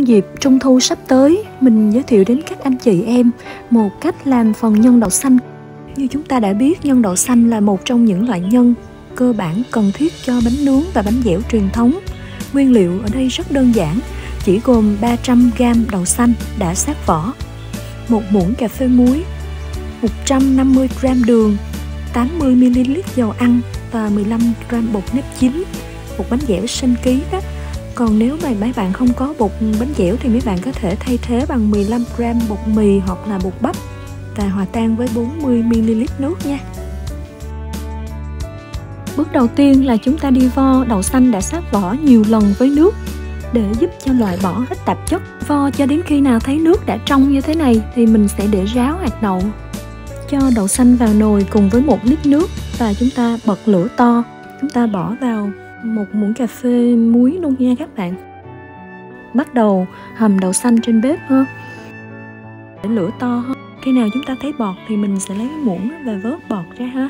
Nhân dịp Trung thu sắp tới, mình giới thiệu đến các anh chị em một cách làm phần nhân đậu xanh. Như chúng ta đã biết, nhân đậu xanh là một trong những loại nhân cơ bản cần thiết cho bánh nướng và bánh dẻo truyền thống. Nguyên liệu ở đây rất đơn giản, chỉ gồm 300g đậu xanh đã sát vỏ, 1 muỗng cà phê muối, 150g đường, 80ml dầu ăn và 15g bột nếp chín, bột bánh dẻo sinh ký đó. Còn nếu mà mấy bạn không có bột bánh dẻo thì mấy bạn có thể thay thế bằng 15g bột mì hoặc là bột bắp và hòa tan với 40ml nước nha. Bước đầu tiên là chúng ta đi vo đậu xanh đã sát vỏ nhiều lần với nước để giúp cho loại bỏ hết tạp chất. Vo cho đến khi nào thấy nước đã trong như thế này thì mình sẽ để ráo hạt đậu. Cho đậu xanh vào nồi cùng với 1 lít nước và chúng ta bật lửa to. Chúng ta bỏ vào 1 muỗng cà phê muối luôn nha các bạn. Bắt đầu hầm đậu xanh trên bếp ha. Để lửa to hơn. Khi nào chúng ta thấy bọt thì mình sẽ lấy muỗng và vớt bọt ra ha.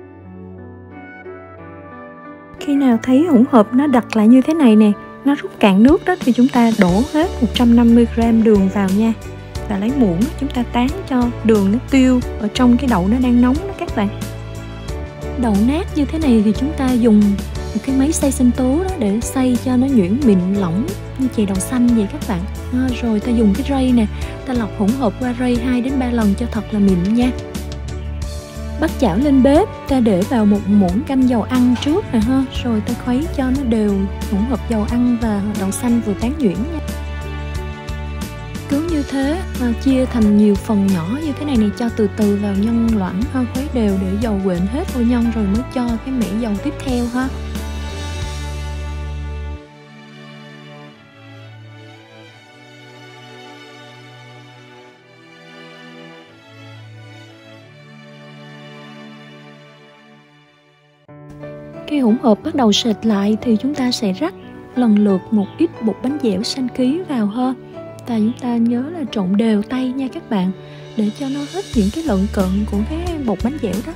Khi nào thấy hỗn hợp nó đặc lại như thế này nè, nó rút cạn nước đó thì chúng ta đổ hết 150g đường vào nha. Và lấy muỗng chúng ta tán cho đường nó tiêu ở trong cái đậu nó đang nóng đó các bạn. Đậu nát như thế này thì chúng ta dùng một cái máy xay sinh tố đó để xay cho nó nhuyễn mịn lỏng như chè đậu xanh vậy các bạn. Rồi ta dùng cái rây nè, ta lọc hỗn hợp qua rây 2 đến 3 lần cho thật là mịn nha. Bắt chảo lên bếp, ta để vào 1 muỗng canh dầu ăn trước nè ha, rồi ta khuấy cho nó đều hỗn hợp dầu ăn và đậu xanh vừa tán nhuyễn nha. Cứ như thế chia thành nhiều phần nhỏ như thế này cho từ từ vào nhân loãng ha, khuấy đều để dầu quện hết vô nhân rồi mới cho cái mẻ dầu tiếp theo ha. Khi hỗn hợp bắt đầu sệt lại thì chúng ta sẽ rắc lần lượt một ít bột bánh dẻo xanh ký vào ha. Và chúng ta nhớ là trộn đều tay nha các bạn, để cho nó hết những cái lợn cợn của cái bột bánh dẻo đó.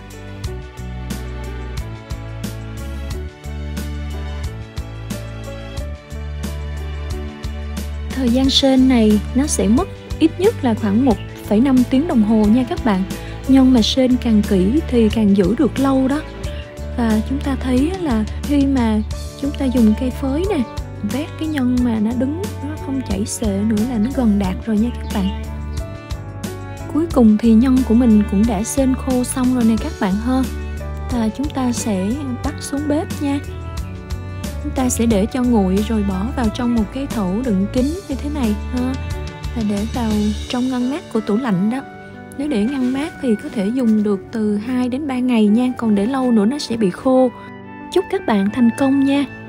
Thời gian sên này nó sẽ mất ít nhất là khoảng 1,5 tiếng đồng hồ nha các bạn. Nhân mà sên càng kỹ thì càng giữ được lâu đó. Và chúng ta thấy là khi mà chúng ta dùng cây phới nè, vét cái nhân mà nó đứng, nó không chảy xệ nữa là nó gần đạt rồi nha các bạn. Cuối cùng thì nhân của mình cũng đã sên khô xong rồi nè các bạn ha. Và chúng ta sẽ bắt xuống bếp nha. Chúng ta sẽ để cho nguội rồi bỏ vào trong một cái thau đựng kính như thế này ha. Và để vào trong ngăn mát của tủ lạnh đó. Nếu để ngăn mát thì có thể dùng được từ 2 đến 3 ngày nha, còn để lâu nữa nó sẽ bị khô. Chúc các bạn thành công nha.